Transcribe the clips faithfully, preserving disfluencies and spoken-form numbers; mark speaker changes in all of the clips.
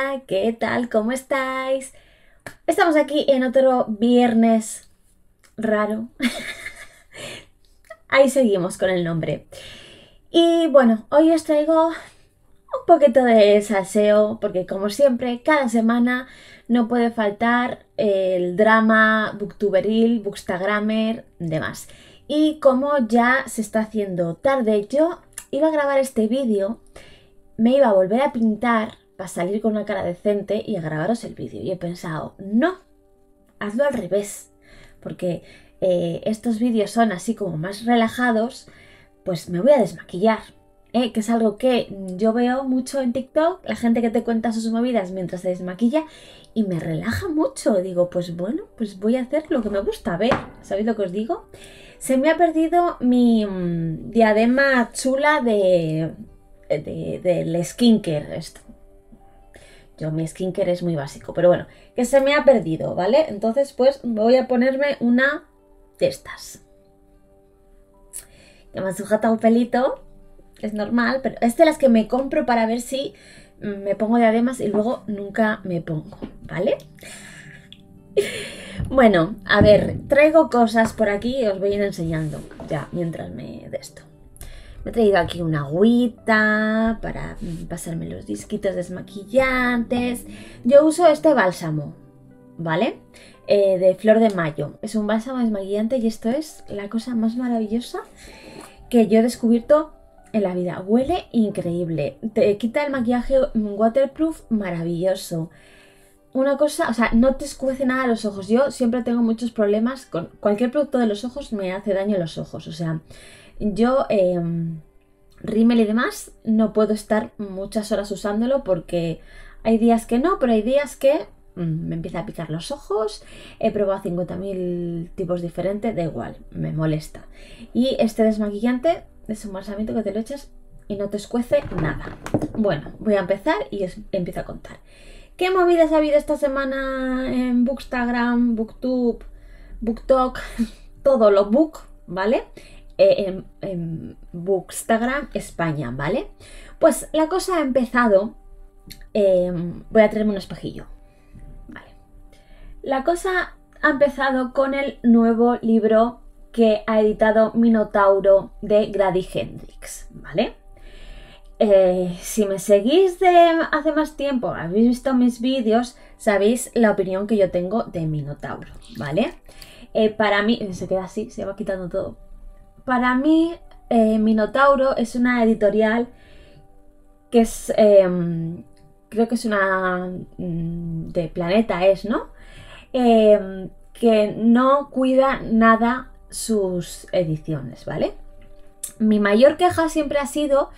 Speaker 1: Hola, ¿qué tal? ¿Cómo estáis? Estamos aquí en otro viernes raro. Ahí seguimos con el nombre. Y bueno, hoy os traigo un poquito de salseo, porque como siempre, cada semana no puede faltar el drama booktuberil, bookstagrammer, demás. Y como ya se está haciendo tarde, yo iba a grabar este vídeo, me iba a volver a pintar para salir con una cara decente y a grabaros el vídeo. Y he pensado, no, hazlo al revés, porque eh, estos vídeos son así como más relajados, pues me voy a desmaquillar, ¿eh? Que es algo que yo veo mucho en TikTok, la gente que te cuenta sus movidas mientras se desmaquilla y me relaja mucho. Digo, pues bueno, pues voy a hacer lo que me gusta ver, ¿sabéis lo que os digo? Se me ha perdido mi mmm, diadema chula de, de, del skincare, esto. Yo, mi skincare es muy básico, pero bueno, que se me ha perdido, ¿vale? Entonces, pues voy a ponerme una de estas. Que me ha sujetado el pelito, es normal, pero es de las que me compro para ver si me pongo diademas y luego nunca me pongo, ¿vale? Bueno, a ver, traigo cosas por aquí y os voy a ir enseñando ya mientras me de esto. Me he traído aquí una agüita para pasarme los disquitos desmaquillantes. Yo uso este bálsamo, ¿vale? Eh, de Flor de Mayo. Es un bálsamo desmaquillante y esto es la cosa más maravillosa que yo he descubierto en la vida. Huele increíble. Te quita el maquillaje waterproof maravilloso. Una cosa, o sea, no te escuece nada los ojos. Yo siempre tengo muchos problemas con cualquier producto de los ojos, me hace daño en los ojos. O sea, yo, eh, rímel y demás, no puedo estar muchas horas usándolo porque hay días que no, pero hay días que mmm, me empieza a picar los ojos. He probado cincuenta mil tipos diferentes, da igual, me molesta. Y este desmaquillante es un balsamito que te lo echas y no te escuece nada. Bueno, voy a empezar y os empiezo a contar. ¿Qué movidas ha habido esta semana en Bookstagram, Booktube, BookTok? Todo lo book, ¿vale? Eh, en, en Bookstagram España, ¿vale? Pues la cosa ha empezado... Eh, voy a traerme un espejillo. Vale. La cosa ha empezado con el nuevo libro que ha editado Minotauro de Grady Hendrix, ¿vale? Eh, si me seguís de hace más tiempo, habéis visto mis vídeos, sabéis la opinión que yo tengo de Minotauro, ¿vale? Eh, para mí, se queda así, se va quitando todo. Para mí, eh, Minotauro es una editorial que es, eh, creo que es una de Planeta, es, ¿no? Eh, que no cuida nada sus ediciones, ¿vale? Mi mayor queja siempre ha sido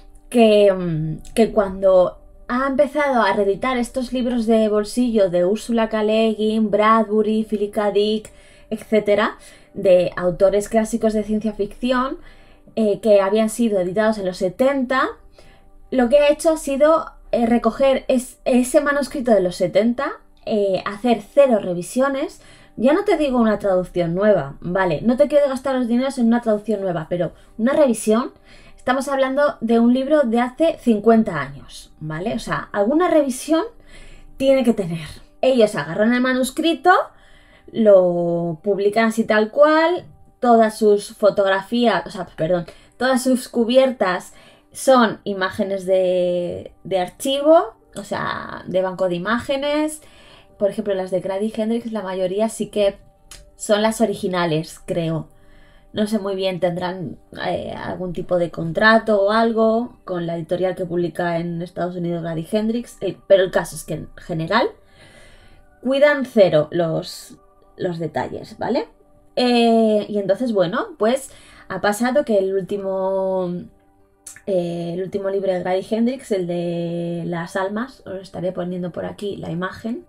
Speaker 1: que, que cuando ha empezado a reeditar estos libros de bolsillo de Ursula K. Le Guin, Bradbury, Philip K. Dick, etcétera, de autores clásicos de ciencia ficción eh, que habían sido editados en los setenta, lo que ha hecho ha sido eh, recoger es, ese manuscrito de los setenta, eh, hacer cero revisiones. Ya no te digo una traducción nueva, vale, no te quiero gastar los dineros en una traducción nueva, pero una revisión. Estamos hablando de un libro de hace cincuenta años, ¿vale? O sea, alguna revisión tiene que tener. Ellos agarran el manuscrito, lo publican así tal cual, todas sus fotografías, o sea, perdón, todas sus cubiertas son imágenes de, de archivo, o sea, de banco de imágenes. Por ejemplo, las de Grady Hendrix, la mayoría sí que son las originales, creo. No sé muy bien, tendrán eh, algún tipo de contrato o algo con la editorial que publica en Estados Unidos Grady Hendrix, eh, pero el caso es que en general cuidan cero los, los detalles, ¿vale? Eh, y entonces, bueno, pues ha pasado que el último, eh, el último libro de Grady Hendrix, el de Las Almas, os estaré poniendo por aquí la imagen,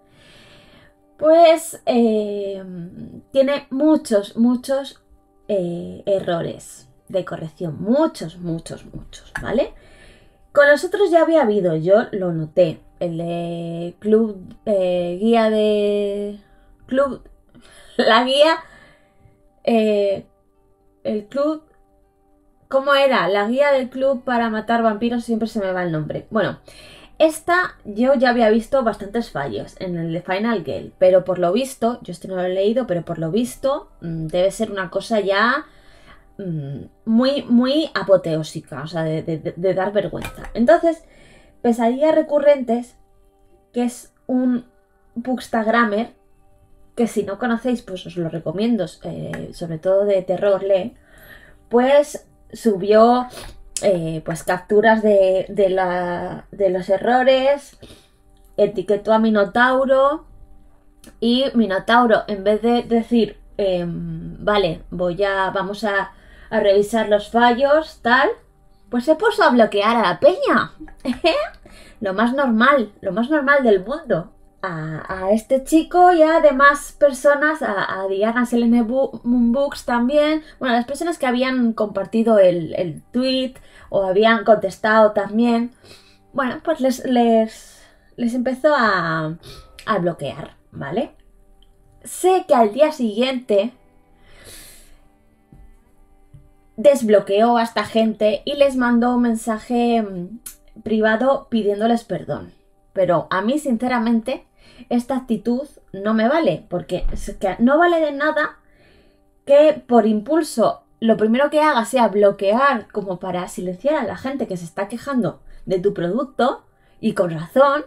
Speaker 1: pues eh, tiene muchos, muchos Eh, errores de corrección, muchos, muchos, muchos, ¿vale? Con los otros ya había habido, yo lo noté, el de club, eh, guía de club, la guía, eh, el club, ¿cómo era? La guía del club para matar vampiros, siempre se me va el nombre. Bueno, esta yo ya había visto bastantes fallos en el de Final Girl, pero por lo visto, yo este no lo he leído, pero por lo visto mmm, debe ser una cosa ya mmm, muy, muy apoteósica, o sea, de, de, de dar vergüenza. Entonces, Pesadillas Recurrentes, que es un bookstagrammer, que si no conocéis, pues os lo recomiendo, eh, sobre todo de terror, lee, pues subió eh, pues capturas de, de, la, de los errores, etiquetó a Minotauro y Minotauro, en vez de decir, eh, vale, voy a, vamos a, a revisar los fallos, tal, pues se puso a bloquear a la peña. Lo más normal, lo más normal del mundo. A, a este chico y a demás personas, a, a Diana Selene Books también, bueno, las personas que habían compartido el, el tweet o habían contestado también, bueno, pues les, les, les empezó a, a bloquear, ¿vale? Sé que al día siguiente desbloqueó a esta gente y les mandó un mensaje privado pidiéndoles perdón, pero a mí sinceramente esta actitud no me vale, porque es que no vale de nada que por impulso lo primero que haga sea bloquear como para silenciar a la gente que se está quejando de tu producto, y con razón,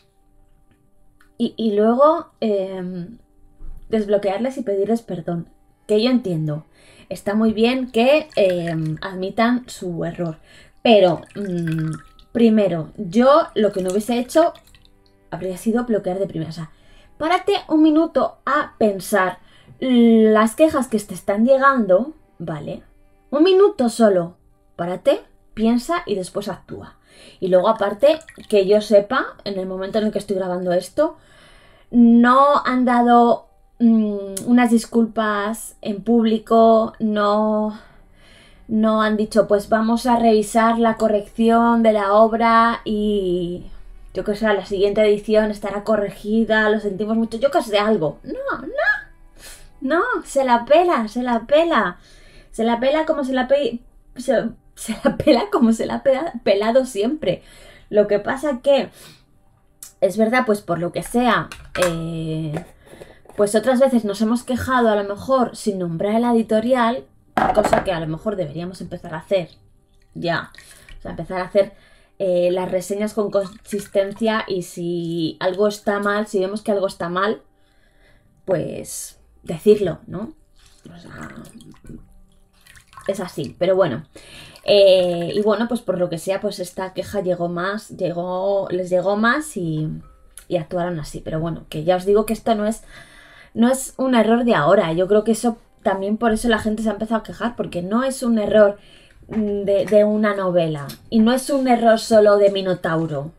Speaker 1: y, y luego eh, desbloquearles y pedirles perdón, que yo entiendo, está muy bien que eh, admitan su error, pero mmm, primero, yo lo que no hubiese hecho habría sido bloquear de primera. O sea, párate un minuto a pensar las quejas que te están llegando, ¿vale? Un minuto solo. Párate, piensa y después actúa. Y luego, aparte, que yo sepa, en el momento en el que estoy grabando esto, no han dado mmm, unas disculpas en público, no, no han dicho, pues vamos a revisar la corrección de la obra y yo que sé, la siguiente edición estará corregida, lo sentimos mucho, yo que sé, algo. No, no, no, se la pela, se la pela. Se la pela como se la pe... se, se la pela como se la ha pela, pelado siempre. Lo que pasa que es verdad, pues por lo que sea, eh, pues otras veces nos hemos quejado a lo mejor sin nombrar el editorial, cosa que a lo mejor deberíamos empezar a hacer ya. O sea, empezar a hacer Eh, las reseñas con consistencia, y si algo está mal, si vemos que algo está mal, pues decirlo, ¿no? O sea, es así, pero bueno. Eh, y bueno, pues por lo que sea, pues esta queja llegó más, llegó, les llegó más y, y actuaron así. Pero bueno, que ya os digo que esto no es, no es un error de ahora. Yo creo que eso también por eso la gente se ha empezado a quejar, porque no es un error De, de una novela. Y no es un error solo de Minotauro.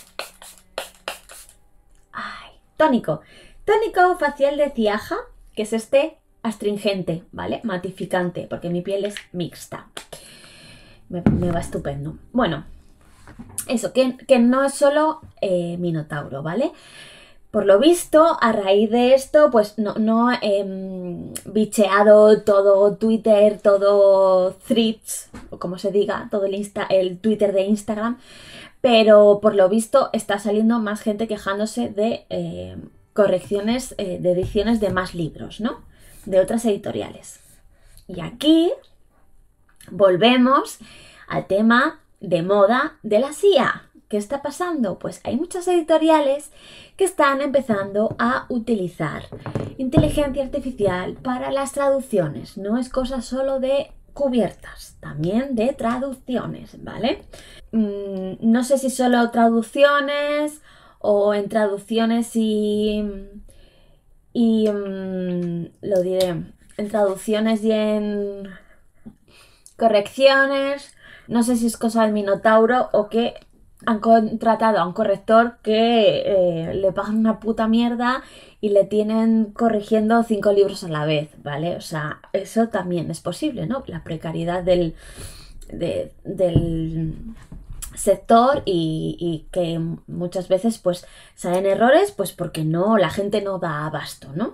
Speaker 1: Ay, tónico. Tónico facial de Ciaja, que es este astringente, ¿vale? Matificante, porque mi piel es mixta. Me, me va estupendo. Bueno, eso, que, que no es solo eh, Minotauro, ¿vale? Por lo visto, a raíz de esto, pues no, no he eh, bicheado todo Twitter, todo Threads, o como se diga, todo el, Insta, el Twitter de Instagram, pero por lo visto está saliendo más gente quejándose de eh, correcciones eh, de ediciones de más libros, ¿no? De otras editoriales. Y aquí volvemos al tema de moda de la S I A. ¿Qué está pasando? Pues hay muchas editoriales que están empezando a utilizar inteligencia artificial para las traducciones. No es cosa solo de cubiertas, también de traducciones, ¿vale? Mm, no sé si solo traducciones o en traducciones y... y mm, lo diré, en traducciones y en correcciones. No sé si es cosa del Minotauro o que han contratado a un corrector que eh, le pagan una puta mierda y le tienen corrigiendo cinco libros a la vez, ¿vale? O sea, eso también es posible, ¿no? La precariedad del, de, del sector y, y que muchas veces pues salen errores pues porque no, la gente no da abasto, ¿no?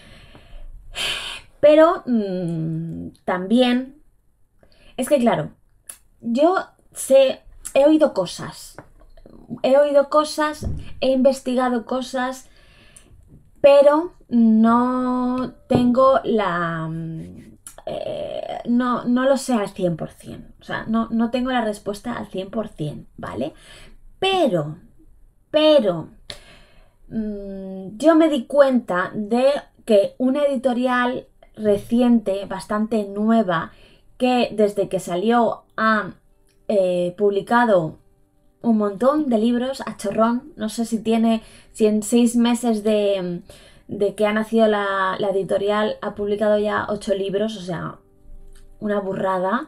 Speaker 1: Pero mmm, también es que claro, yo sé, he oído cosas, he oído cosas, he investigado cosas, pero no tengo la... Eh, no, no lo sé al cien por cien, o sea, no, no tengo la respuesta al cien por cien, ¿vale? Pero, pero, mmm, yo me di cuenta de que una editorial reciente, bastante nueva, que desde que salió ha eh, publicado un montón de libros a chorrón, no sé si tiene, si en seis meses de, de que ha nacido la, la editorial ha publicado ya ocho libros, o sea, una burrada.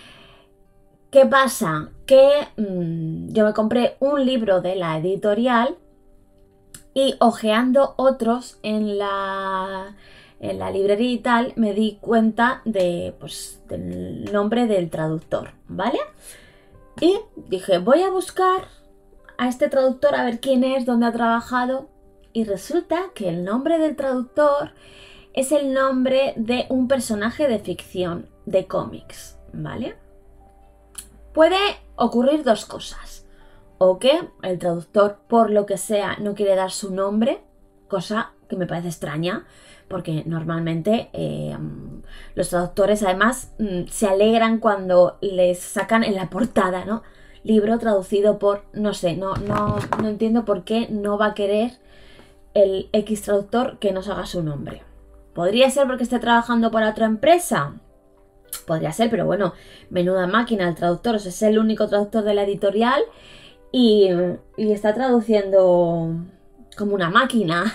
Speaker 1: ¿Qué pasa? Que mmm, yo me compré un libro de la editorial y hojeando otros en la, en la librería y tal, me di cuenta de, pues, del nombre del traductor, ¿vale? Y dije, voy a buscar a este traductor a ver quién es, dónde ha trabajado. Y resulta que el nombre del traductor es el nombre de un personaje de ficción, de cómics, ¿vale? Puede ocurrir dos cosas. O que el traductor, por lo que sea, no quiere dar su nombre, cosa que me parece extraña, porque normalmente eh, los traductores además se alegran cuando les sacan en la portada, ¿no? Libro traducido por, no sé, no, no, no entiendo por qué no va a querer el X traductor que nos haga su nombre. ¿Podría ser porque esté trabajando para otra empresa? Podría ser, pero bueno, menuda máquina el traductor, o sea, es el único traductor de la editorial y, y está traduciendo como una máquina.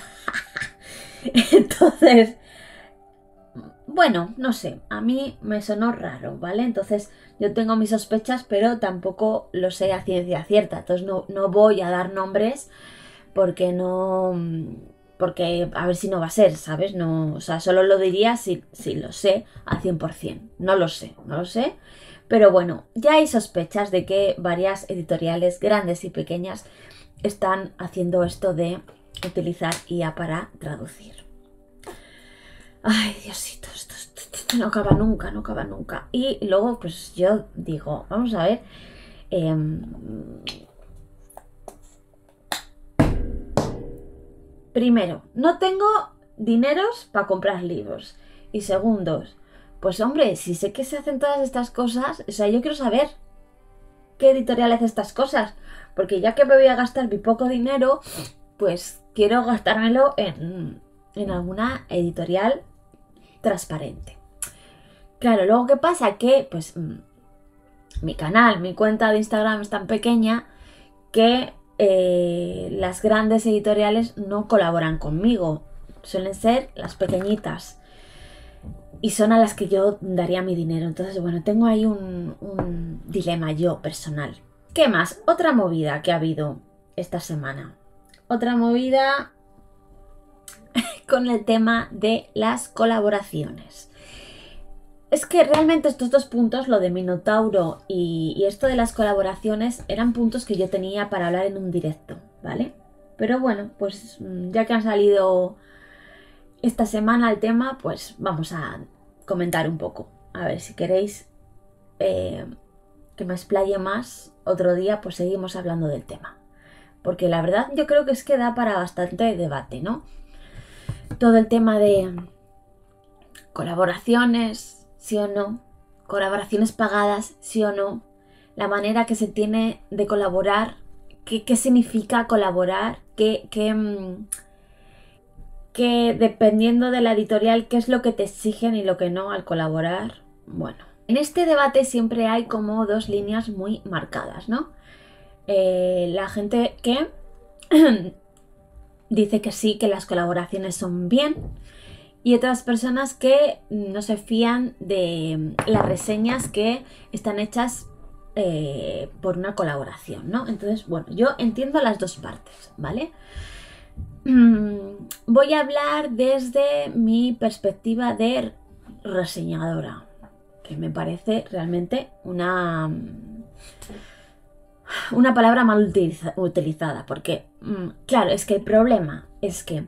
Speaker 1: Entonces, bueno, no sé, a mí me sonó raro, ¿vale? Entonces yo tengo mis sospechas, pero tampoco lo sé a ciencia cierta. Entonces no, no voy a dar nombres porque no... Porque a ver si no va a ser, ¿sabes? No, o sea, solo lo diría si, si lo sé al cien por cien. No lo sé, no lo sé. Pero bueno, ya hay sospechas de que varias editoriales grandes y pequeñas están haciendo esto de utilizar I A para traducir. Ay, Diosito, esto, esto, esto no acaba nunca, no acaba nunca. Y luego, pues yo digo, vamos a ver. Eh, primero, no tengo dineros para comprar libros. Y segundos, pues hombre, si sé que se hacen todas estas cosas, o sea, yo quiero saber qué editorial hace estas cosas. Porque ya que me voy a gastar mi poco dinero, pues quiero gastármelo en, en alguna editorial transparente. Claro, luego ¿qué pasa? Que pues mi canal, mi cuenta de Instagram es tan pequeña que eh, las grandes editoriales no colaboran conmigo. Suelen ser las pequeñitas y son a las que yo daría mi dinero. Entonces, bueno, tengo ahí un, un dilema yo personal. ¿Qué más? Otra movida que ha habido esta semana. Otra movida con el tema de las colaboraciones. Es que realmente estos dos puntos, lo de Minotauro y, y esto de las colaboraciones, eran puntos que yo tenía para hablar en un directo, ¿vale? Pero bueno, pues ya que han salido esta semana el tema, pues vamos a comentar un poco. A ver, si queréis eh, que me explaye más otro día, pues seguimos hablando del tema. Porque la verdad yo creo que es que da para bastante debate, ¿no? Todo el tema de colaboraciones, sí o no, colaboraciones pagadas, sí o no, la manera que se tiene de colaborar, qué, qué significa colaborar, qué, qué, qué, dependiendo de la editorial, qué es lo que te exigen y lo que no al colaborar. Bueno, en este debate siempre hay como dos líneas muy marcadas, ¿no? Eh, la gente que dice que sí, que las colaboraciones son bien, y otras personas que no se fían de las reseñas que están hechas eh, por una colaboración, ¿no? Entonces, bueno, yo entiendo las dos partes, ¿vale? Voy a hablar desde mi perspectiva de reseñadora, que me parece realmente una... una palabra mal utiliza, utilizada, porque, claro, es que el problema es que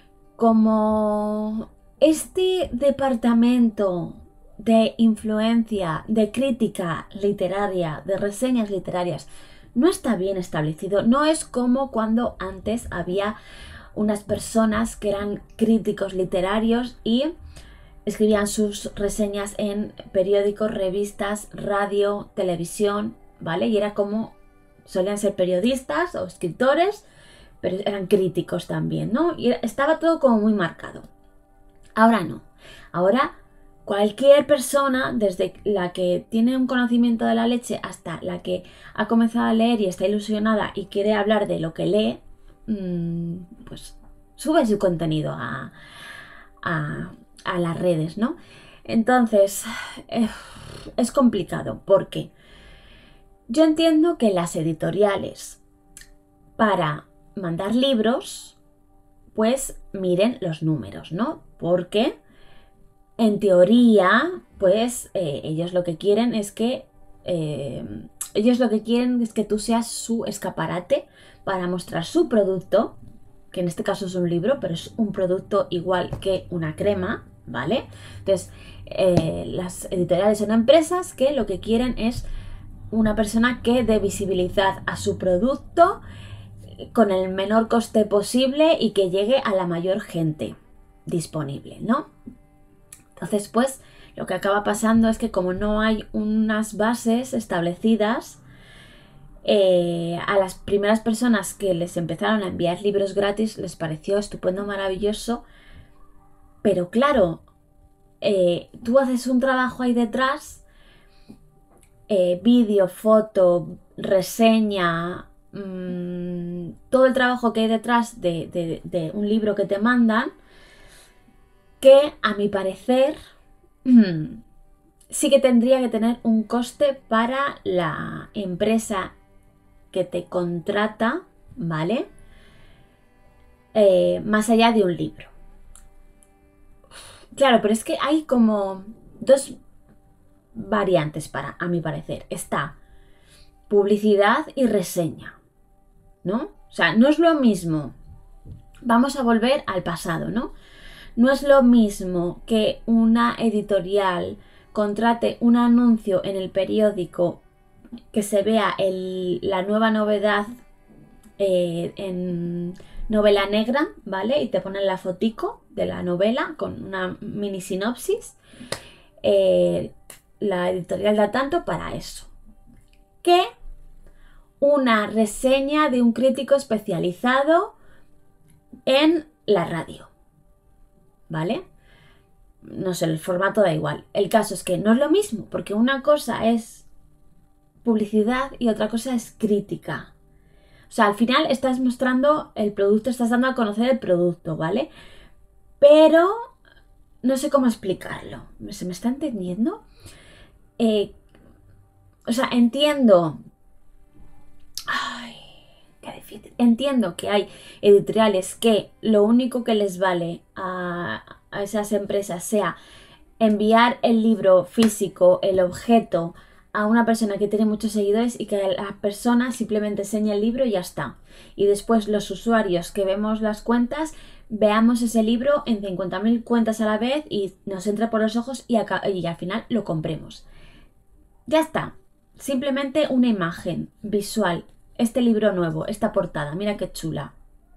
Speaker 1: como este departamento de influencia, de crítica literaria, de reseñas literarias, no está bien establecido. No es como cuando antes había unas personas que eran críticos literarios y escribían sus reseñas en periódicos, revistas, radio, televisión, ¿vale? Y era como, solían ser periodistas o escritores, pero eran críticos también, ¿no? Y estaba todo como muy marcado. Ahora no. Ahora cualquier persona, desde la que tiene un conocimiento de la leche hasta la que ha comenzado a leer y está ilusionada y quiere hablar de lo que lee, pues sube su contenido a, a, a las redes, ¿no? Entonces, eh, es complicado porque yo entiendo que las editoriales, para mandar libros, pues miren los números, ¿no? Porque en teoría, pues eh, ellos lo que quieren es que eh, ellos lo que quieren es que tú seas su escaparate para mostrar su producto, que en este caso es un libro, pero es un producto igual que una crema, ¿vale? Entonces, eh, las editoriales son empresas que lo que quieren es una persona que dé visibilidad a su producto con el menor coste posible y que llegue a la mayor gente disponible, ¿no? Entonces, pues, lo que acaba pasando es que como no hay unas bases establecidas, eh, a las primeras personas que les empezaron a enviar libros gratis les pareció estupendo, maravilloso, pero claro, eh, tú haces un trabajo ahí detrás, eh, vídeo, foto, reseña, mmm, todo el trabajo que hay detrás de, de, de un libro que te mandan, que a mi parecer sí que tendría que tener un coste para la empresa que te contrata, ¿vale? Eh, más allá de un libro. Claro, pero es que hay como dos variantes para, a mi parecer. Está publicidad y reseña, ¿no? O sea, no es lo mismo. Vamos a volver al pasado, ¿no? No es lo mismo que una editorial contrate un anuncio en el periódico, que se vea el, la nueva novedad eh, en novela negra, ¿vale? Y te ponen la fotico de la novela con una mini sinopsis. Eh, la editorial da tanto para eso. Que una reseña de un crítico especializado en la radio, ¿vale? No sé, el formato da igual. El caso es que no es lo mismo, porque una cosa es publicidad y otra cosa es crítica. O sea, al final estás mostrando el producto, estás dando a conocer el producto, ¿vale? Pero no sé cómo explicarlo. ¿Se me está entendiendo? Eh, o sea, entiendo... Ay, qué difícil. Entiendo que hay editoriales que lo único que les vale a, a esas empresas sea enviar el libro físico, el objeto, a una persona que tiene muchos seguidores y que la persona simplemente enseña el libro y ya está. Y después los usuarios que vemos las cuentas, veamos ese libro en cincuenta mil cuentas a la vez y nos entra por los ojos y, acá, y al final lo compremos. Ya está. Simplemente una imagen visual. Este libro nuevo, esta portada, mira qué chula.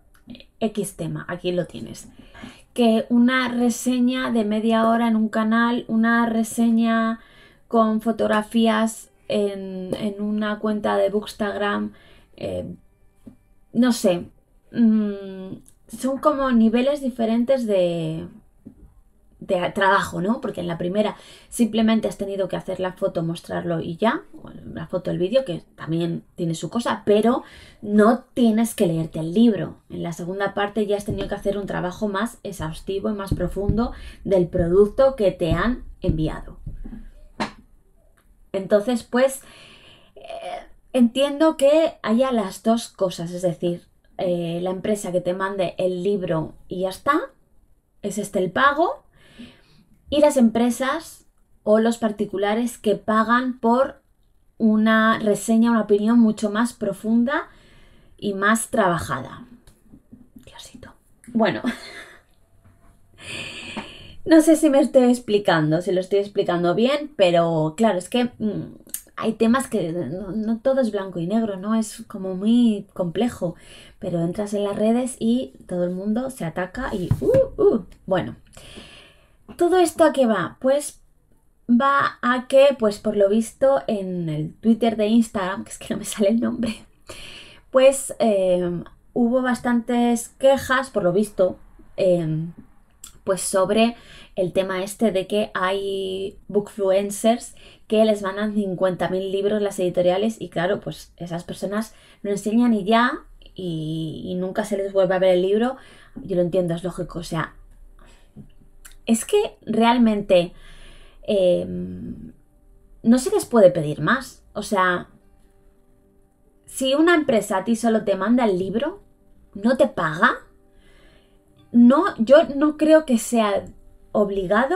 Speaker 1: X tema, aquí lo tienes. Que una reseña de media hora en un canal, una reseña con fotografías en, en una cuenta de Bookstagram, eh, no sé, mmm, son como niveles diferentes de, de trabajo, ¿no? Porque en la primera simplemente has tenido que hacer la foto, mostrarlo y ya, la foto, el vídeo, que también tiene su cosa, pero no tienes que leerte el libro. En la segunda parte ya has tenido que hacer un trabajo más exhaustivo y más profundo del producto que te han enviado. Entonces, pues, eh, entiendo que haya las dos cosas, es decir, eh, la empresa que te mande el libro y ya está, es este el pago, y las empresas o los particulares que pagan por una reseña, una opinión mucho más profunda y más trabajada. Diosito. Bueno, no sé si me estoy explicando, si lo estoy explicando bien, pero claro, es que mmm, hay temas que no, no todo es blanco y negro, ¿no? Es como muy complejo, pero entras en las redes y todo el mundo se ataca y... Uh, uh. Bueno, ¿todo esto a qué va? Pues va a que, pues por lo visto, en el Twitter de Instagram, que es que no me sale el nombre, pues eh, hubo bastantes quejas, por lo visto, eh, pues sobre el tema este de que hay bookfluencers que les mandan cincuenta mil libros las editoriales y claro, pues esas personas lo enseñan y ya y, y nunca se les vuelve a ver el libro. Yo lo entiendo, es lógico, o sea, es que realmente eh, no se les puede pedir más, o sea, si una empresa a ti solo te manda el libro, no te paga, no, yo no creo que sea obligado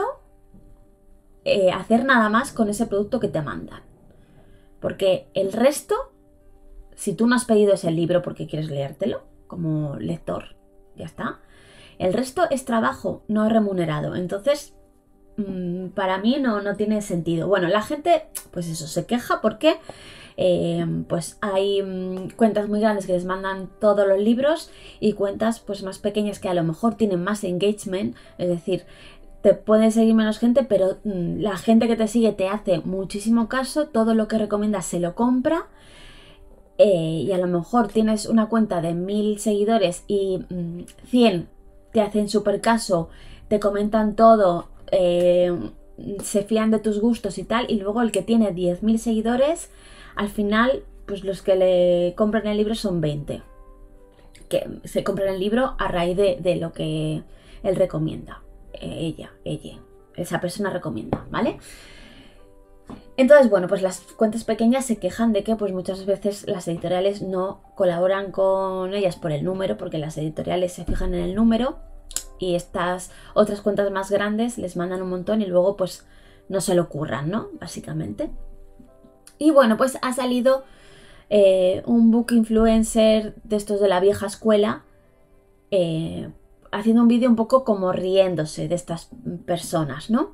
Speaker 1: eh, hacer nada más con ese producto que te mandan. Porque el resto, si tú no has pedido ese libro porque quieres leértelo como lector, ya está. El resto es trabajo no remunerado. Entonces, mmm, para mí no, no tiene sentido. Bueno, la gente, pues eso, se queja porque eh, pues hay mmm, cuentas muy grandes que les mandan todos los libros y cuentas pues más pequeñas que a lo mejor tienen más engagement, es decir, te puede seguir menos gente, pero mmm, la gente que te sigue te hace muchísimo caso, todo lo que recomiendas se lo compra. Eh, y a lo mejor tienes una cuenta de mil seguidores y mmm, cien te hacen súper caso, te comentan todo, eh, se fían de tus gustos y tal, y luego el que tiene diez mil seguidores, al final, pues los que le compran el libro son veinte, que se compran el libro a raíz de, de lo que él recomienda, eh, ella, ella, esa persona recomienda, ¿vale? Entonces, bueno, pues las cuentas pequeñas se quejan de que pues muchas veces las editoriales no colaboran con ellas por el número, porque las editoriales se fijan en el número y estas otras cuentas más grandes les mandan un montón y luego pues no se lo curran, ¿no? Básicamente. Y bueno, pues ha salido eh, un book influencer de estos de la vieja escuela eh, haciendo un vídeo un poco como riéndose de estas personas, ¿no?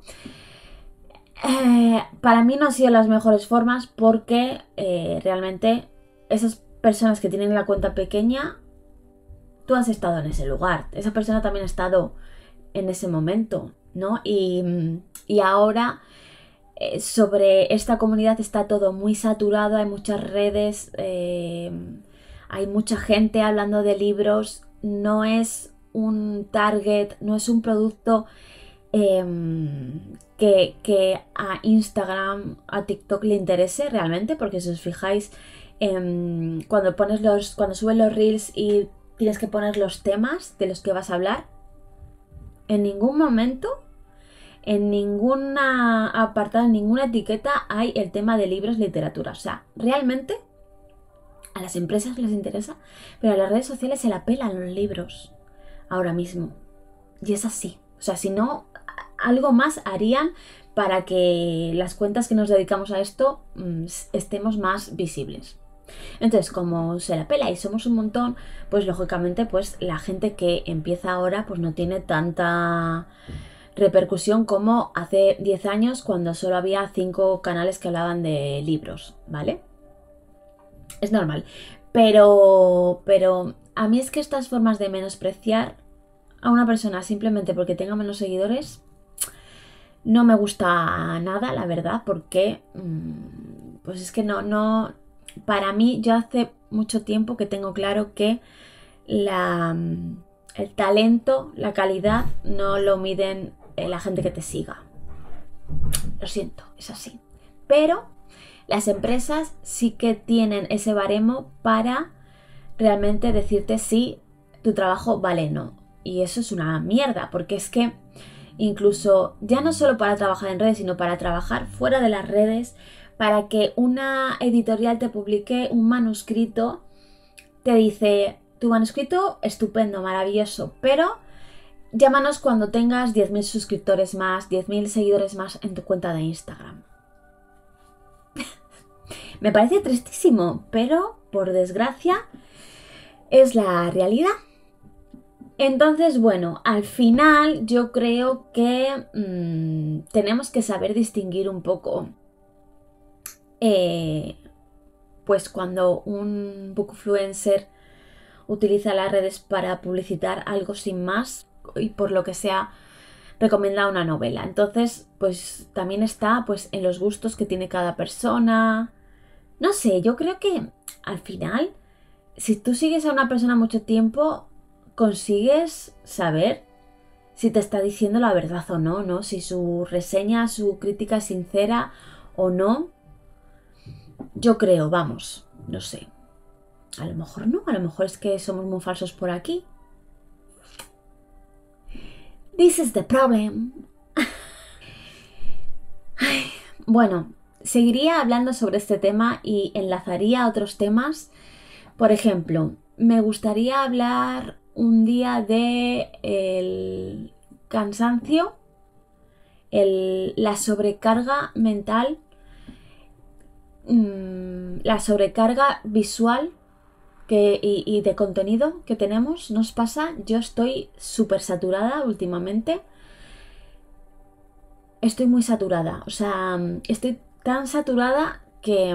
Speaker 1: Eh, para mí no han sido las mejores formas porque eh, realmente esas personas que tienen la cuenta pequeña, tú has estado en ese lugar, esa persona también ha estado en ese momento, ¿no? Y, y ahora eh, sobre esta comunidad está todo muy saturado, hay muchas redes, eh, hay mucha gente hablando de libros, no es un target, no es un producto Eh, que, que a Instagram, a TikTok le interese realmente, porque si os fijáis, eh, cuando pones los, cuando suben los reels y tienes que poner los temas de los que vas a hablar, en ningún momento, en ninguna apartado, en ninguna etiqueta hay el tema de libros, literatura. O sea, realmente a las empresas les interesa, pero a las redes sociales se la pelan los libros ahora mismo. Y es así. O sea, si no, algo más harían para que las cuentas que nos dedicamos a esto mmm, estemos más visibles. Entonces, como se la pela y somos un montón, pues lógicamente pues la gente que empieza ahora pues no tiene tanta repercusión como hace diez años cuando solo había cinco canales que hablaban de libros, ¿vale? Es normal. Pero, pero a mí es que estas formas de menospreciar a una persona simplemente porque tenga menos seguidores no me gusta nada, la verdad, porque pues es que no, no, para mí yo hace mucho tiempo que tengo claro que la, el talento, la calidad no lo miden la gente que te siga. Lo siento, es así. Pero las empresas sí que tienen ese baremo para realmente decirte si tu trabajo vale o no. Y eso es una mierda, porque es que incluso ya no solo para trabajar en redes, sino para trabajar fuera de las redes, para que una editorial te publique un manuscrito, te dice, tu manuscrito estupendo, maravilloso, pero llámanos cuando tengas diez mil suscriptores más, diez mil seguidores más en tu cuenta de Instagram. Me parece tristísimo, pero por desgracia es la realidad. Entonces, bueno, al final yo creo que mmm, tenemos que saber distinguir un poco eh, pues cuando un bookfluencer utiliza las redes para publicitar algo sin más y por lo que sea recomienda una novela. Entonces, pues también está pues en los gustos que tiene cada persona. No sé, yo creo que al final, si tú sigues a una persona mucho tiempo, consigues saber si te está diciendo la verdad o no, ¿no? Si su reseña, su crítica es sincera o no. Yo creo, vamos, no sé. A lo mejor no, a lo mejor es que somos muy falsos por aquí. This is the problem. Ay, bueno, seguiría hablando sobre este tema y enlazaría a otros temas. Por ejemplo, me gustaría hablar un día de el cansancio, el, la sobrecarga mental, mmm, la sobrecarga visual que, y, y de contenido que tenemos. ¿Nos pasa? Yo estoy súper saturada últimamente. Estoy muy saturada. O sea, estoy tan saturada que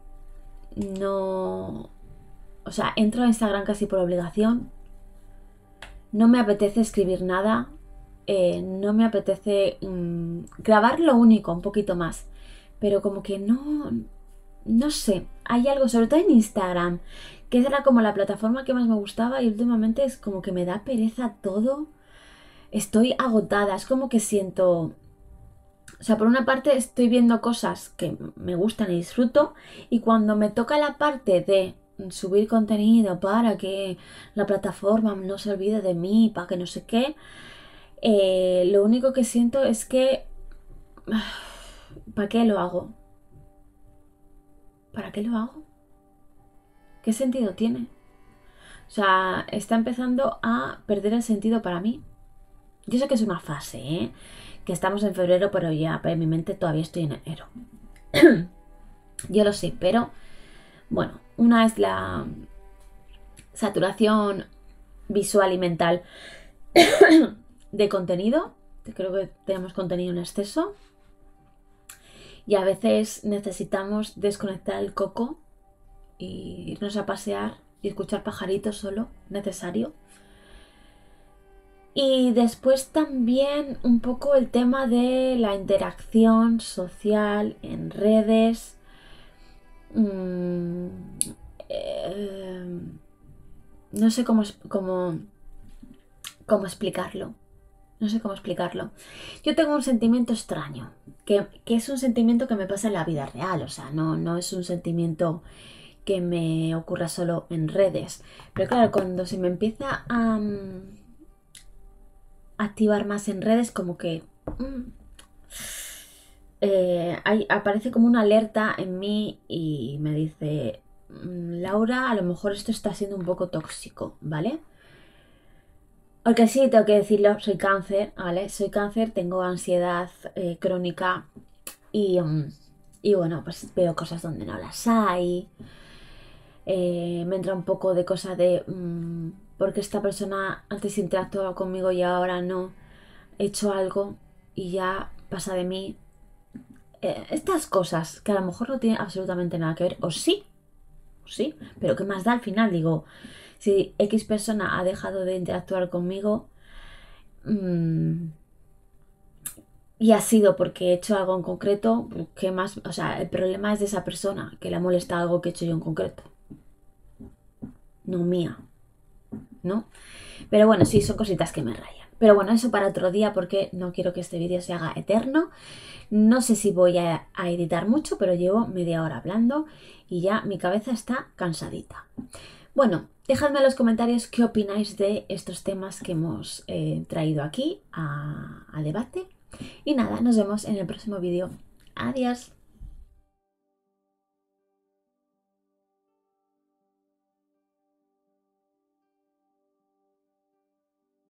Speaker 1: no... O sea, entro a Instagram casi por obligación. No me apetece escribir nada. Eh, no me apetece mmm, grabar lo único, un poquito más. Pero como que no... No sé, hay algo, sobre todo en Instagram, que era como la plataforma que más me gustaba y últimamente es como que me da pereza todo. Estoy agotada, es como que siento... O sea, por una parte estoy viendo cosas que me gustan y disfruto y cuando me toca la parte de subir contenido para que la plataforma no se olvide de mí, para que no sé qué, eh, lo único que siento es que... ¿Para qué lo hago? ¿Para qué lo hago? ¿Qué sentido tiene? O sea, está empezando a perder el sentido para mí. Yo sé que es una fase, ¿eh? Que estamos en febrero, pero ya en mi mente todavía estoy en enero. Yo lo sé, pero bueno, una es la saturación visual y mental de contenido. Creo que tenemos contenido en exceso. Y a veces necesitamos desconectar el coco y irnos a pasear y escuchar pajaritos solo, necesario. Y después también un poco el tema de la interacción social en redes. Mm, eh, no sé cómo, cómo, cómo explicarlo. No sé cómo explicarlo. Yo tengo un sentimiento extraño, que, que es un sentimiento que me pasa en la vida real. O sea, no, no es un sentimiento que me ocurra solo en redes. Pero claro, cuando se me empieza a um, activar más en redes, como que um, eh, hay, aparece como una alerta en mí y me dice, Laura, a lo mejor esto está siendo un poco tóxico, ¿vale? Porque sí, tengo que decirlo, soy cáncer, ¿vale? Soy cáncer, tengo ansiedad eh, crónica y, um, y bueno, pues veo cosas donde no las hay. Eh, me entra un poco de cosa de mmm, porque esta persona antes interactuaba conmigo y ahora no, he hecho algo y ya pasa de mí. Eh, estas cosas que a lo mejor no tienen absolutamente nada que ver, o sí, o sí, pero ¿qué más da al final? Digo, si X persona ha dejado de interactuar conmigo mmm, y ha sido porque he hecho algo en concreto, ¿qué más? O sea, el problema es de esa persona que le molesta algo que he hecho yo en concreto, no mía, ¿no? Pero bueno, sí, son cositas que me rayan. Pero bueno, eso para otro día porque no quiero que este vídeo se haga eterno. No sé si voy a, a editar mucho, pero llevo media hora hablando y ya mi cabeza está cansadita. Bueno, dejadme en los comentarios qué opináis de estos temas que hemos eh, traído aquí a, a debate. Y nada, nos vemos en el próximo vídeo. Adiós.